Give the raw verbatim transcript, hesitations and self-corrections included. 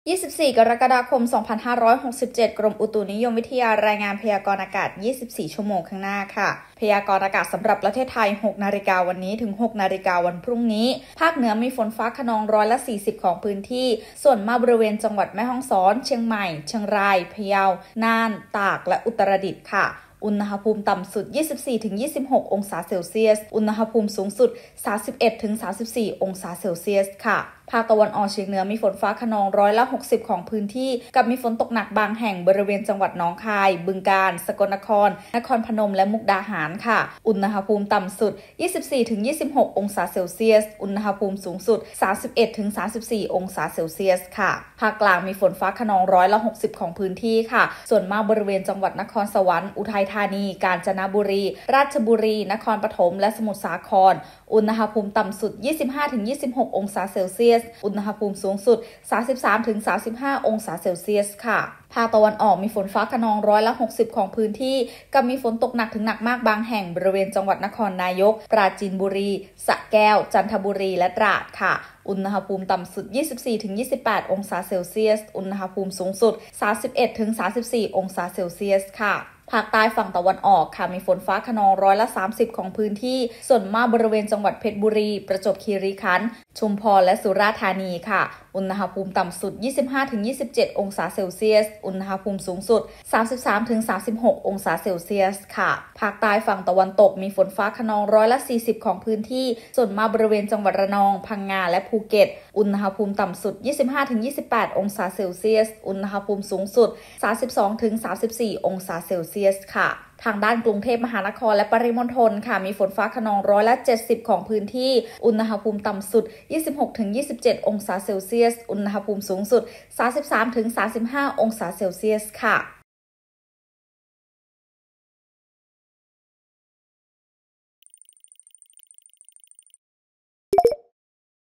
ยี่สิบสี่ กรกฎาคม สองพันห้าร้อยหกสิบเจ็ด กรมอุตุนิยมวิทยารายงานพยากรณ์อากาศ ยี่สิบสี่ ชั่วโมงข้างหน้าค่ะ พยากรณ์อากาศสำหรับประเทศไทย หก นาฬิกาวันนี้ถึง หก นาฬิกาวันพรุ่งนี้ ภาคเหนือมีฝนฟ้าคะนองร้อยละ สี่สิบ ของพื้นที่ ส่วนมากบริเวณจังหวัดแม่ฮ่องสอน เชียงใหม่ เชียงราย พะเยา น่าน ตาก และอุตรดิตถ์ค่ะ อุณหภูมิต่ำสุด ยี่สิบสี่ถึงยี่สิบหก องศาเซลเซียส อุณหภูมิสูงสุด สามสิบเอ็ดถึงสามสิบสี่ องศาเซลเซียสค่ะ ภาคตะวันออกเฉียงเหนือมีฝนฟ้าคะนองร้อยละ หกสิบ ของพื้นที่ กับมีฝนตกหนักบางแห่งบริเวณจังหวัดหนองคาย บึงกาฬ สกลนคร นครพนม และมุกดาหารค่ะ อุณหภูมิต่ำสุด ยี่สิบสี่ถึงยี่สิบหก องศาเซลเซียส อุณหภูมิสูงสุด สามสิบเอ็ดถึงสามสิบสี่ องศาเซลเซียสค่ะ ภาคกลางมีฝนฟ้าคะนองร้อยละ หกสิบ ของพื้นที่ค่ะ ส่วนมากบริเวณจังหวัดนครสวรรค์ อุทัยธานี กาญจนบุรี ราชบุรี นครปฐม และสมุทรสาคร อุณหภูมิต่ำสุด ยี่สิบห้าถึงยี่สิบหก องศาเซลเซียส อุณหภูมิสูงสุด สามสิบสามถึงสามสิบห้า องศาเซลเซียสค่ะ ภาคตะวันออกมีฝนฟ้าคะนองร้อยละ หกสิบ ของพื้นที่ กับมีฝนตกหนักถึงหนักมากบางแห่งบริเวณจังหวัดนครนายก ปราจีนบุรี สระแก้ว จันทบุรี และตราดค่ะ อุณหภูมิต่ำสุด ยี่สิบสี่ถึงยี่สิบแปด องศาเซลเซียส อุณหภูมิสูงสุด สามสิบเอ็ดถึงสามสิบสี่ องศาเซลเซียสค่ะ ภาคใต้ฝั่งตะวันออกค่ะมีฝนฟ้าคะนองร้อยละ สามสิบ ของพื้นที่ ส่วนมากบริเวณจังหวัดเพชรบุรี ประจวบคีรีขันธ์ ชุมพร และสุราษฎร์ธานีค่ะ อุณหภูมิต่ำสุด ยี่สิบห้าถึงยี่สิบเจ็ด องศาเซลเซียส อุณหภูมิสูงสุด สามสิบสามถึงสามสิบหก องศาเซลเซียสค่ะ ภาคใต้ฝั่งตะวันตกมีฝนฟ้าคะนองร้อยละ สี่สิบ ของพื้นที่ ส่วนมากบริเวณจังหวัดระนอง พังงา และภูเก็ต อุณหภูมิต่ำสุด ยี่สิบห้าถึงยี่สิบแปด องศาเซลเซียส อุณหภูมิสูงสุด สามสิบสองถึงสามสิบสี่ องศาเซลเซียสค่ะ ทางด้านกรุงเทพมหานครและปริมณฑลค่ะมีฝนฟ้าคะนองร้อยละ เจ็ดสิบ ของพื้นที่ อุณหภูมิต่ำสุด ยี่สิบหกถึงยี่สิบเจ็ด องศาเซลเซียส อุณหภูมิสูงสุด สามสิบสามถึงสามสิบห้า องศาเซลเซียสค่ะ